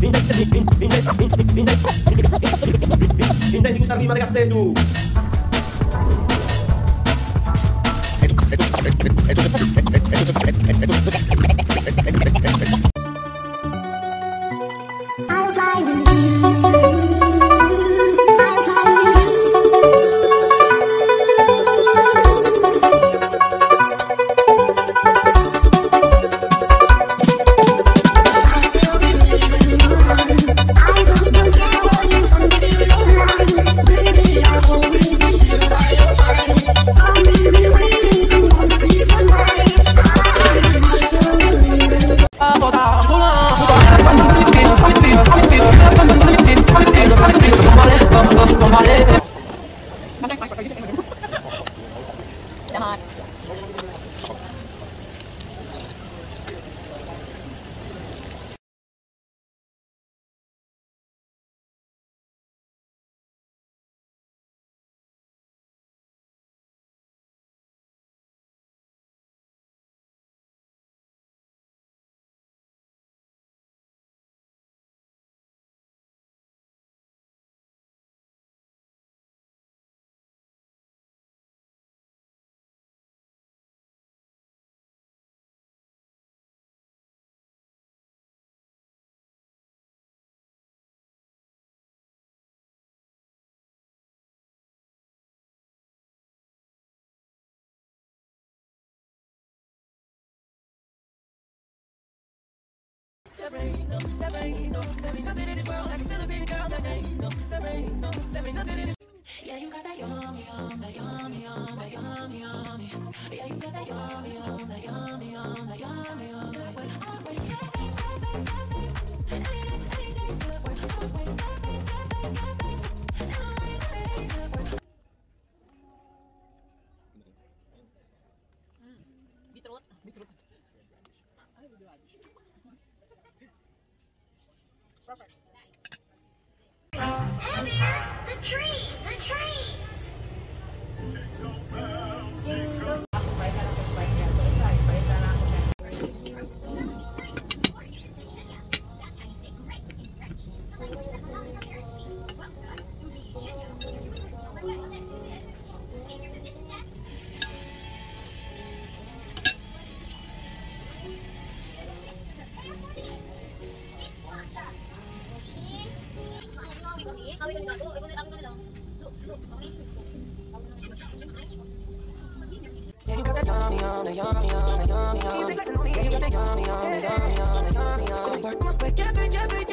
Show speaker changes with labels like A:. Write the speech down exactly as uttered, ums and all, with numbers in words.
A: Hinday di gustar Lima de Castedo.
B: I'll fly with you. There ain't no, there ain't no, there ain't nothing in this world I can feel a baby girl. There ain't no, there ain't no, there ain't nothing in this. Yeah, you got that yummy, yum, that yummy, yum, that yummy, yummy. Yeah, you got that yummy, yum, that yummy, yum, that yummy, yum. So when I wake up, bitrut, bitrut. Perfect.
C: Heavier! The tree! The tree!
D: Yeah, you got that yummy, yummy, yummy, yummy, yummy, yummy. Yeah, you got that yummy, yummy, yummy, yummy, yummy, yummy. So work my way, yeah, baby, yeah, baby.